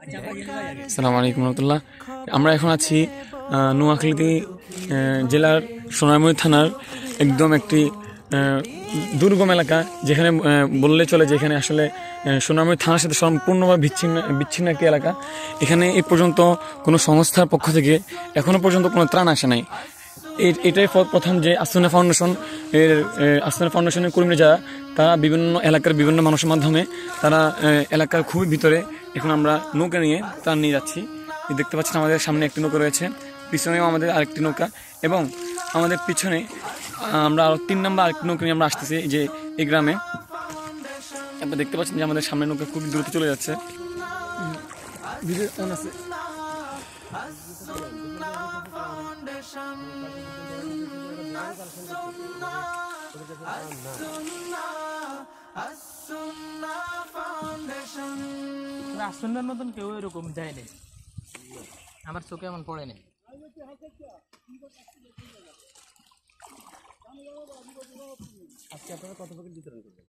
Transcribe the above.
আসসালামু আলাইকুম রহমতুল্লাহ। আমরা এখন আছি নোয়াখালী জেলার সোনারমুড়ি থানার একদম একটি দুর্গম এলাকা, যেখানে বললে চলে যে এখানে আসলে সোনারমুড়ি থানার সাথে সম্পূর্ণভাবে বিচ্ছিন্ন একটি এলাকা। এখানে এ পর্যন্ত কোনো সংস্থার পক্ষ থেকে এখনো পর্যন্ত কোনো ত্রাণ আসে নাই। এটাই প্রথম যে আস্তানা ফাউন্ডেশনের কর্মীরা যারা, তারা বিভিন্ন এলাকার বিভিন্ন মানুষের মাধ্যমে তারা এলাকার খুবই ভিতরে এখন আমরা নৌকা নিয়ে ত্রাণ নিয়ে যাচ্ছি। দেখতে পাচ্ছেন আমাদের সামনে একটি নৌকা রয়েছে, পিছনেও আমাদের আরেকটি নৌকা, এবং আমাদের পিছনে আমরা আরও 3 নম্বর আরেকটি নৌকা নিয়ে আমরা আসতেছি যে এই গ্রামে। আপনারা দেখতে পাচ্ছেন যে আমাদের সামনে নৌকা খুব দ্রুত চলে যাচ্ছে। আসন্নার মতন কেউ এরকম যায়নি, আমার চোখে এমন পড়েনি। আজকে আপনারা কত প্যাকেট বিতরণ করবেন?